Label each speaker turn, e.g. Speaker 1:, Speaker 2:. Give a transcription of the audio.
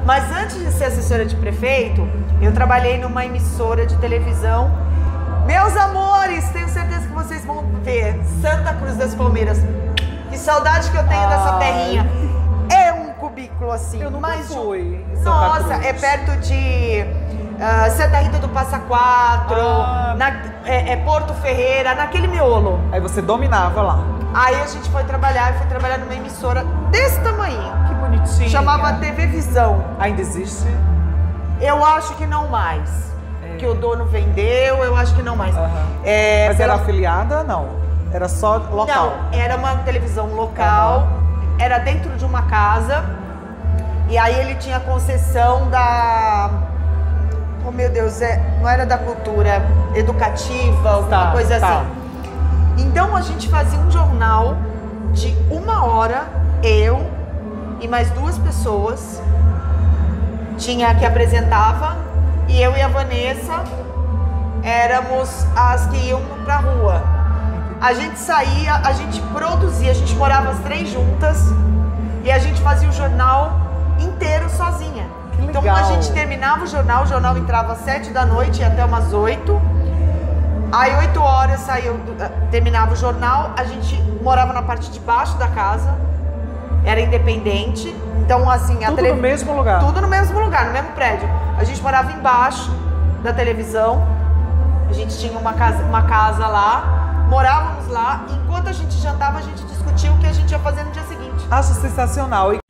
Speaker 1: Mas antes de ser assessora de prefeito, eu trabalhei numa emissora de televisão. Meus amores, tenho certeza que vocês vão ver Santa Cruz das Palmeiras. Que saudade que eu tenho dessa terrinha. É um cubículo assim.
Speaker 2: Eu nunca fui em Santa
Speaker 1: Nossa,
Speaker 2: Cruz.
Speaker 1: é perto de Santa Rita do Passa Quatro, Porto Ferreira, naquele miolo.
Speaker 2: Aí você dominava lá.
Speaker 1: Aí a gente foi trabalhar, eu fui trabalhar numa emissora desse tamanho.
Speaker 2: Que bonitinho.
Speaker 1: Chamava TV Visão.
Speaker 2: Ainda existe?
Speaker 1: Eu acho que não mais. Que o dono vendeu, eu acho que não mais.
Speaker 2: Mas era afiliada? Não. Era só local?
Speaker 1: Não, era uma televisão local, era dentro de uma casa. E aí ele tinha concessão da... Oh, meu Deus, não era da cultura educativa, alguma coisa assim. Então a gente fazia um jornal de 1 hora, eu e mais 2 pessoas, tinha que apresentava, e eu e a Vanessa éramos as que iam pra rua. A gente saía, a gente produzia, a gente morava as 3 juntas e a gente fazia o jornal inteiro sozinha. Então a gente terminava o jornal entrava às 7 da noite e até umas 8. Aí 8 horas terminava o jornal, a gente morava na parte de baixo da casa, era independente. Então assim,
Speaker 2: tudo no mesmo lugar?
Speaker 1: Tudo no mesmo lugar, no mesmo prédio. A gente morava embaixo da televisão, a gente tinha uma casa lá, morávamos lá, e enquanto a gente jantava, a gente discutia o que a gente ia fazer no dia seguinte.
Speaker 2: Acho sensacional.